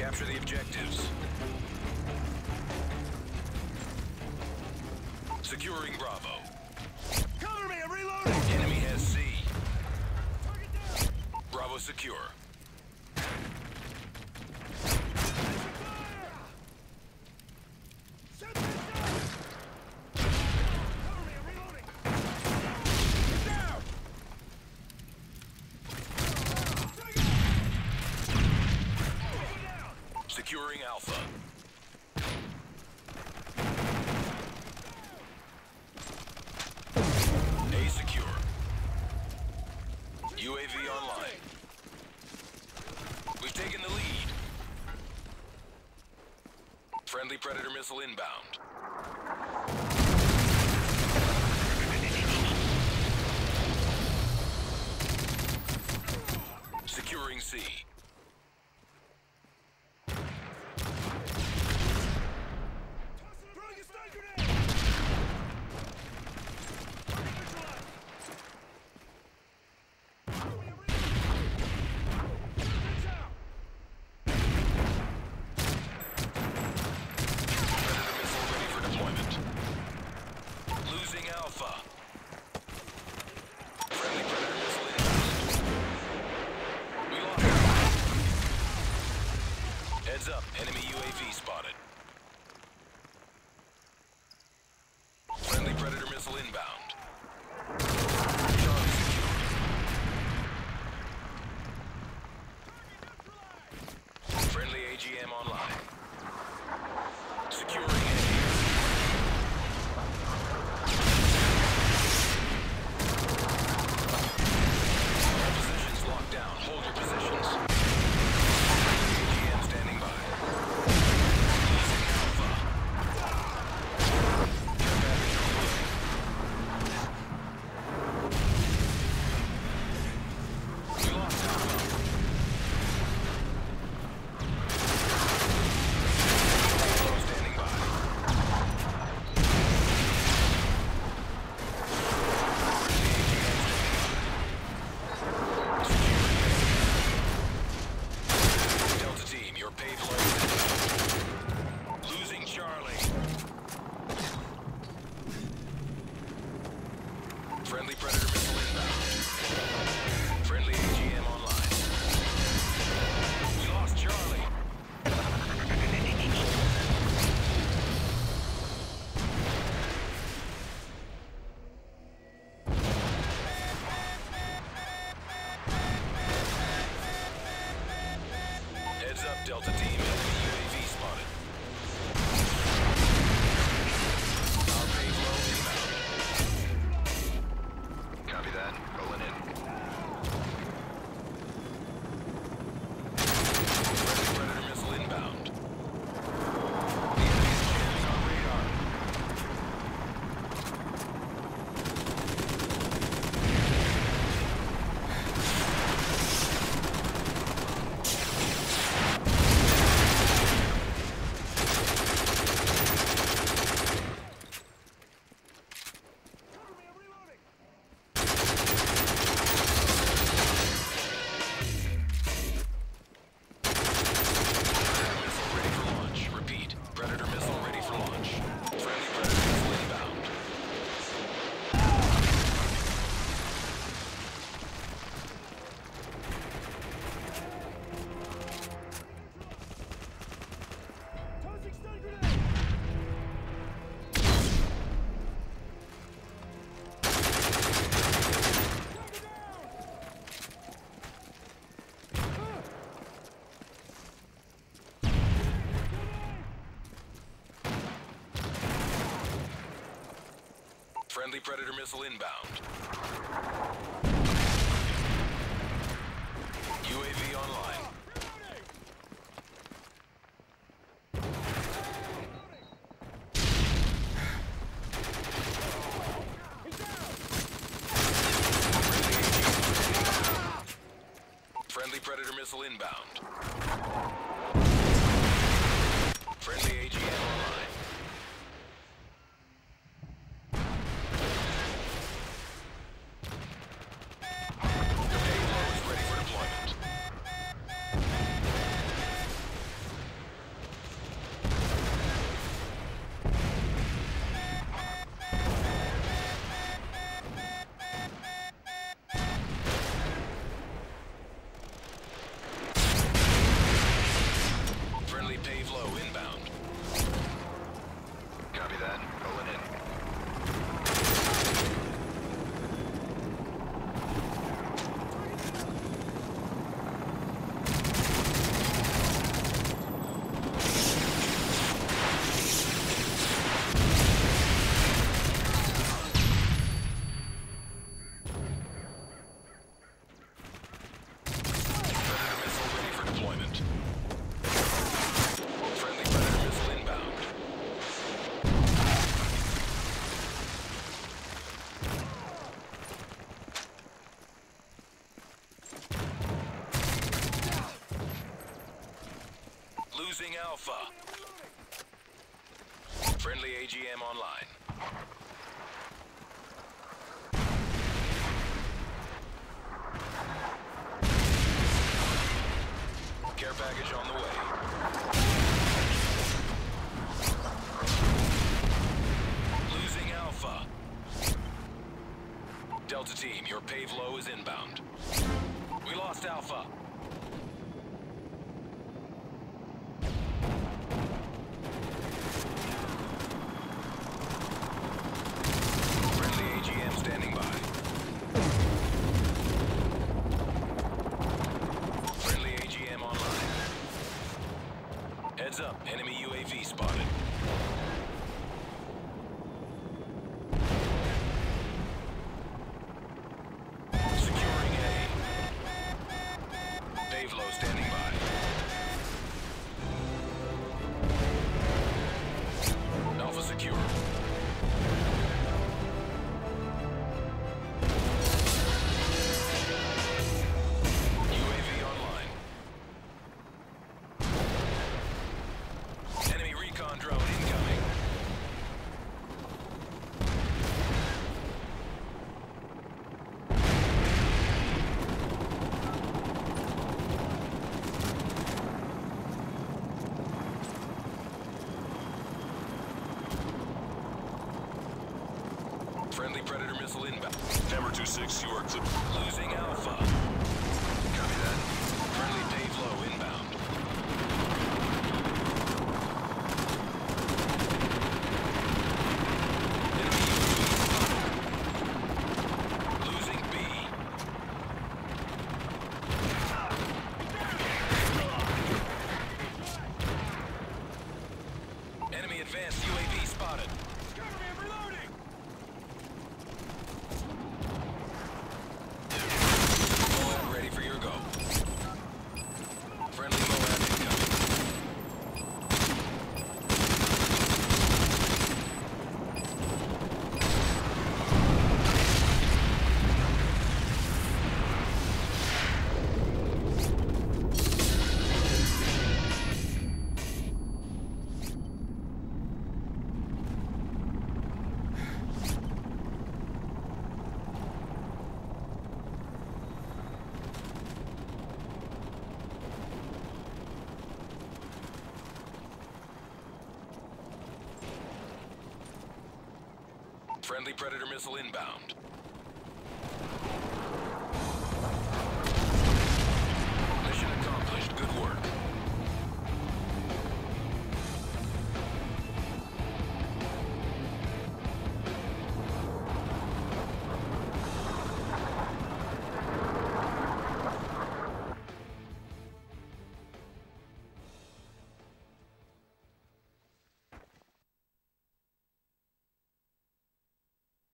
Capture the objectives. Securing Bravo. Cover me, I'm reloading! Enemy has C. Bravo secure. Securing Alpha. A secure. UAV online. We've taken the lead. Friendly Predator missile inbound. Securing C. Alpha. Friendly Predator missile inbound. We lost it. Heads up, enemy UAV spotted. Friendly Predator missile inbound. Charlie secure. Friendly AGM online. Securing enemy. Hold your positions. AGM standing by. Losing Alpha. Care package reloading. We lost Alpha. Standing by. Your payload losing Charlie. Friendly Predator missile inbound. Friendly AGM online. We lost Charlie. Heads up, Delta Team. Enemy UAV spotted. Our payload inbound. Copy that. Rolling in. Friendly Predator missile inbound. The enemy's jamming our radar. Friendly Predator missile inbound. UAV online. Friendly Predator missile inbound. Friendly AGM online. Friendly AGM online. Care package on the way. Losing Alpha. Delta team, your pave low is inbound. We lost Alpha. Friendly AGM standing by. Friendly AGM online. Heads up, enemy UAV spotted. Securing A. Pave low standing by. Alpha secure. UAV online. Enemy recon drone incoming. Friendly Predator missile inbound. Hammer 2-6, you are clear. Losing Alpha. Copy that. Friendly pave low inbound. Enemy UAV spotted. Losing B. Enemy advanced UAV spotted. Cover me, I'm reloading! Moab ready for your go. Friendly Moab incoming. Friendly Predator missile inbound.